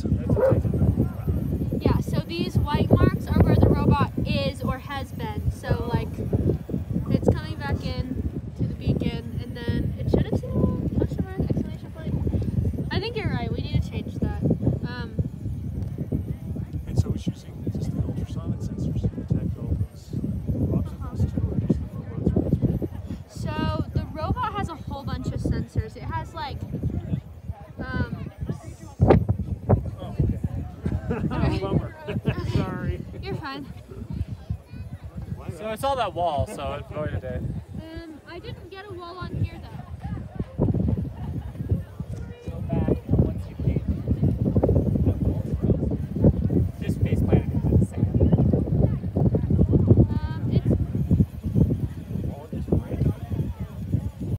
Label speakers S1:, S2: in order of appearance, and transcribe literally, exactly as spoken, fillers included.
S1: Yeah, so these white marks are where the robot is or has been. So like, it's coming back in to the beacon, and then it should have seen a little question mark, exclamation point. I think you're right, we need to change that. Um,
S2: and so it's using just the ultrasonic sensors to detect all those obstacles too, or just the robots?
S1: So the robot has a whole bunch of sensors. It has like, um,
S2: oh, okay. Bummer. Sorry.
S1: You're fine.
S3: So I saw that wall, so it's voided it.
S1: Um, I didn't get a wall on here.